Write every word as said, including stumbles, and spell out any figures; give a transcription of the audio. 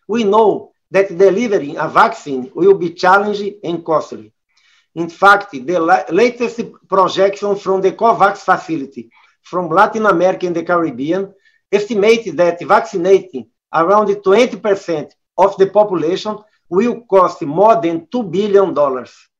we know that delivering a vaccine will be challenging and costly. In fact, the la latest projection from the COVAX facility from Latin America and the Caribbean estimated that vaccinating around twenty percent of the population will cost more than two billion dollars.